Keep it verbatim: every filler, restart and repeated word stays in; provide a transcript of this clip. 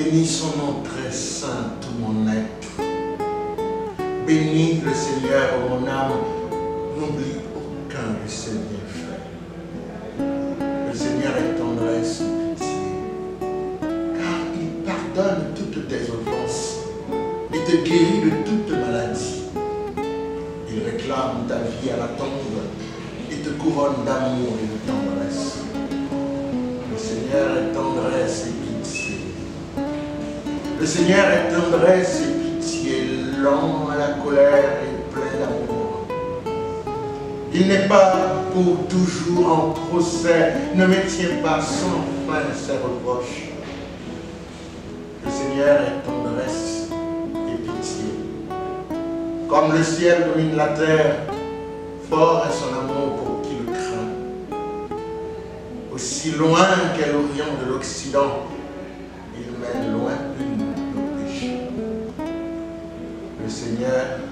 Bénis son nom très saint, tout mon être. Bénis le Seigneur, ô mon âme, n'oublie aucun de ses bienfaits. Le Seigneur est tendresse et pitié, car il pardonne toutes tes offenses et te guérit de toute maladie. Il réclame ta vie à la tombe et te couronne d'amour et de tendresse. Le Seigneur est tendresse et pitié. Le Seigneur est tendresse et pitié, lent à la colère et plein d'amour. Il n'est pas pour toujours en procès, ne me tient pas sans fin ses reproches. Le Seigneur est tendresse et pitié. Comme le ciel domine la terre, fort est son amour pour qui le craint. Aussi loin qu'est l'Orient de l'Occident, il mène loin plus nos péchés. Le Seigneur